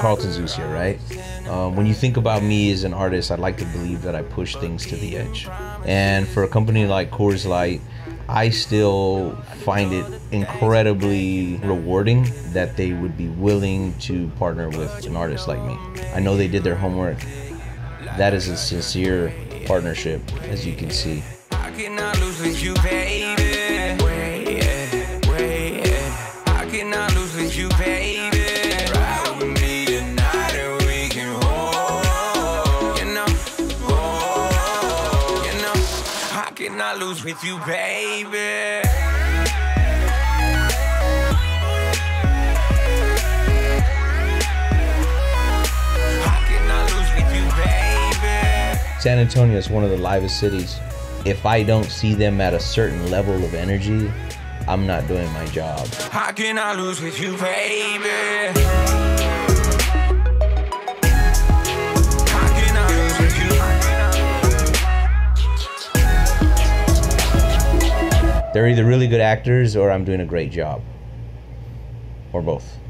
Carlton Zeus here, right? When you think about me as an artist, I'd like to believe that I push things to the edge. And for a company like Coors Light, I still find it incredibly rewarding that they would be willing to partner with an artist like me. I know they did their homework. That is a sincere partnership, as you can see. I cannot lose with you, baby. I cannot lose with you, baby. Ride with me tonight and we can hold, I cannot lose with you, baby. San Antonio is one of the livest cities. If I don't see them at a certain level of energy, I'm not doing my job. How can I lose with you, baby? How can I lose with you? They're either really good actors or I'm doing a great job. Or both.